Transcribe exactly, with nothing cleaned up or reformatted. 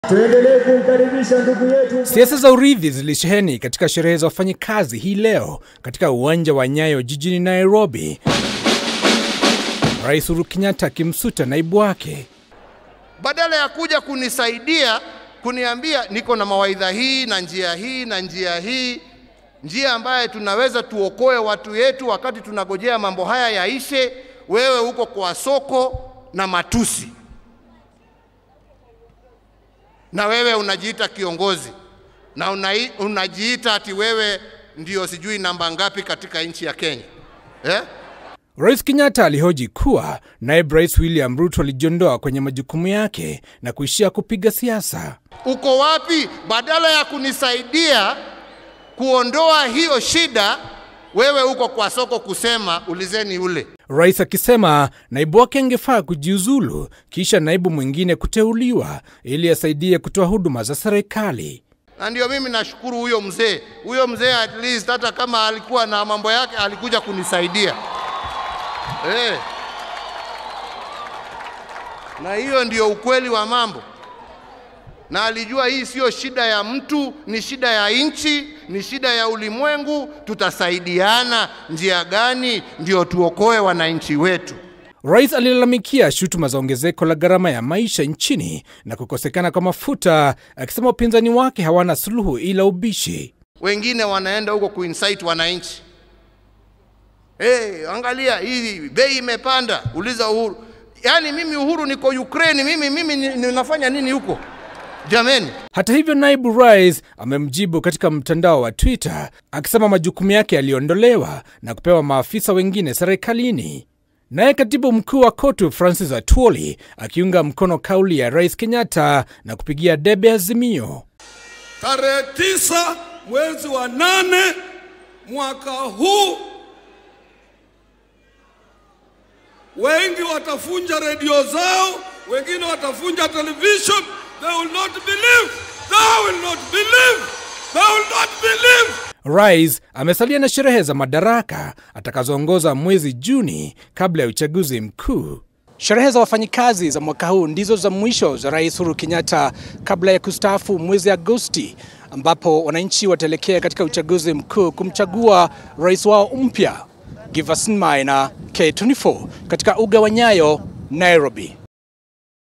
Tuendelee kumkaribisha ndugu yetu. Siasa za urithi zilisheheni katika sherehe za wafanyikazi hii leo katika uwanja wa Nyayo jijini Nairobi. Rais Uhuru Kenyatta akimsuta naibu wake. Badala ya kuja kunisaidia, kuniambia niko na mawaidha hii na njia hii na njia hii, njia ambaye tunaweza tuokoe watu yetu wakati tunagojea mambo haya yaishe, wewe uko kwa soko na matusi. Na wewe unajiita kiongozi na unai, unajiita ati wewe ndio sijui namba ngapi katika nchi ya Kenya. Eh? Rais Kenyatta alihoji kuwa naibu Rais William Ruto alijiondoa kwenye majukumu yake na kuishia kupiga siasa. Uko wapi? Badala ya kunisaidia kuondoa hiyo shida, wewe uko kwa soko kusema ulizeni ule. Rais akisema naibu wake angefaa kujiuzulu kisha naibu mwingine kuteuliwa ili asaidie kutoa huduma za serikali. Na ndio mimi nashukuru huyo mzee. Huyo mzee at least hata kama alikuwa na mambo yake alikuja kunisaidia. Eh. Na hiyo ndio ukweli wa mambo. Na alijua hii sio shida ya mtu, ni shida ya nchi, ni shida ya ulimwengu. Tutasaidiana njia gani ndio tuokoe wananchi wetu. Rais alilalamikia shutuma za ongezeko la gharama ya maisha nchini na kukosekana kwa mafuta, akisema upinzani wake hawana suluhu ila ubishi. Wengine wanaenda huko kuinsight wananchi. Hey, angalia hii bei imepanda, uliza Uhuru. Yaani mimi Uhuru niko Ukraine, mimi mimi ninafanya nini huko? Jameni. Hata hivyo naibu rais amemjibu katika mtandao wa Twitter akisema majukumu yake yaliondolewa na kupewa maafisa wengine serikalini. Naye katibu mkuu wa Kotu Francis Atwoli akiunga mkono kauli ya Rais Kenyatta na kupigia debe azimio. Tarehe tisa mwezi wa nane mwaka huu wengi watafunja redio zao, wengine watafunja television. They will not believe. They will not believe. They will not believe. Rais amesalia na sherehe za madaraka atakazoongoza mwezi Juni kabla ya uchaguzi mkuu. Sherehe za wafanyikazi za mwaka huu ndizo za mwisho za Rais Uhuru Kenyatta kabla ya kustaafu mwezi Agosti, ambapo wananchi wataelekea katika uchaguzi mkuu kumchagua rais wao mpya. Give us mine na K twenty-four katika uga wa Nyayo, Nairobi.